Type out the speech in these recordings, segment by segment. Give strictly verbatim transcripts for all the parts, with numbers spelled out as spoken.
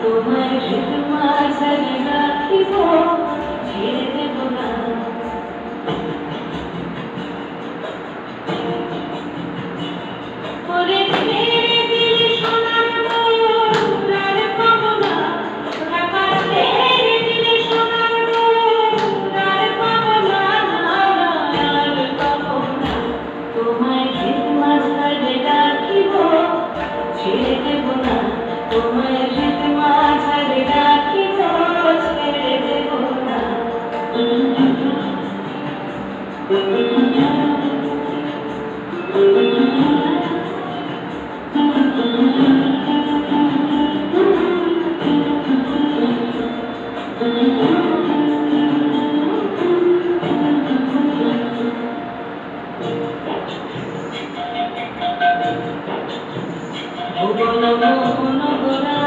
তোমার মাঝারে রাখিব ছেড়ে দেব না। ওরে ছেড়ে দিলে সোনার মন আর পাবো না, টাকা ছেড়ে দিলে সোনার মন আর পাবো না, আর পাবো না। তোমায় মাঝারে রাখিব ছেড়ে দেব না, তোমায় মাঝারে রাখিব ছেড়ে দেব না। ভুবন মোহন গোরা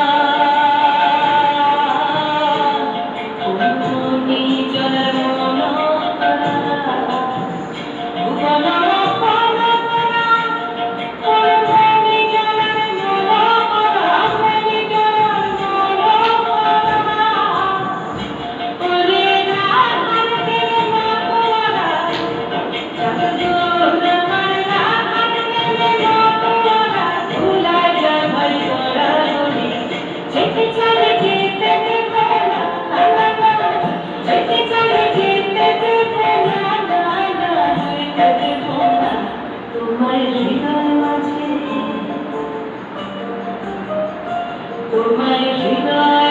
কুমুনি জলের মন করা, ভুবন মোহন গোরা কুমুনি জলের মন করা, কুমুনি জলের মন করা। ওরে রাধার প্রেমে মতোয়ারা, চাঁদুর আমার রাধার প্রেমে মতোয়ারা, ভুলায় যায় ভাই করা গনি, যেতে চলে যেতে দেব না, না না, যেতে চলে যেতে দেব না, না না, যেতে দেব না। তোমার হৃদয় মাঝে, তোমার হৃদয়